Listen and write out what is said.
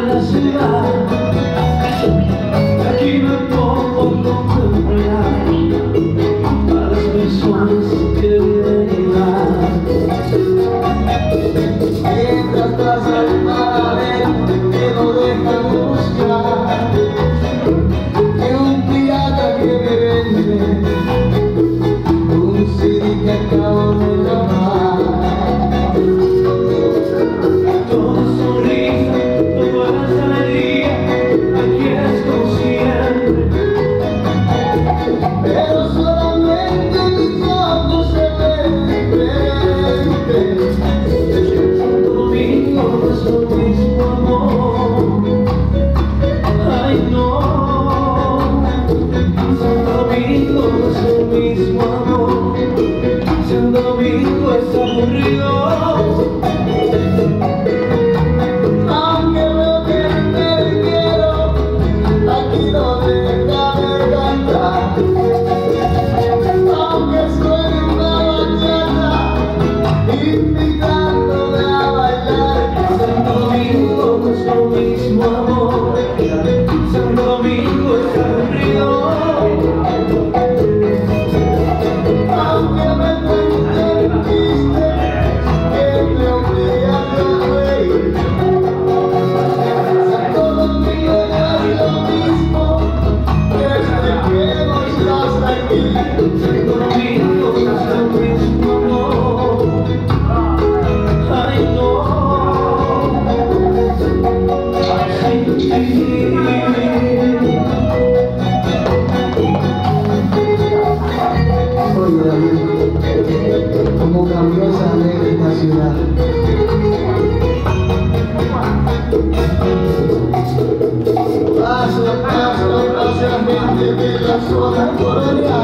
la ciudad. Aquí me pongo a contemplar a las personas que vienen y van. Mientras pasa el paralelo que no deja buscar, y un pirata que me vende un CD que acabo de grabar. Todo sonrisa, todo es alegría, aquí es como siempre. Pero solamente mis ojos se ven diferentes. Santo Domingo no es lo mismo, amor. Ay, no. Santo Domingo no es lo mismo, amor. Santo Domingo es aburrido. Aunque lo que te quiero, aquí no deja de cantar. Aunque suene una bachata, invitándome a bailar. Santo Domingo no es lo mismo, amor. Santo Domingo es aburrido. Aunque me cuenten chistes que me obligan a reír, Santo Domingo no es lo mismo desde que no estás aquí. Santo Domingo no es lo mismo, amor. Ay, no. Sin ti. Oye David, cómo cambió esa esta ciudad. Paso a paso, hacia gente de la zona colonial.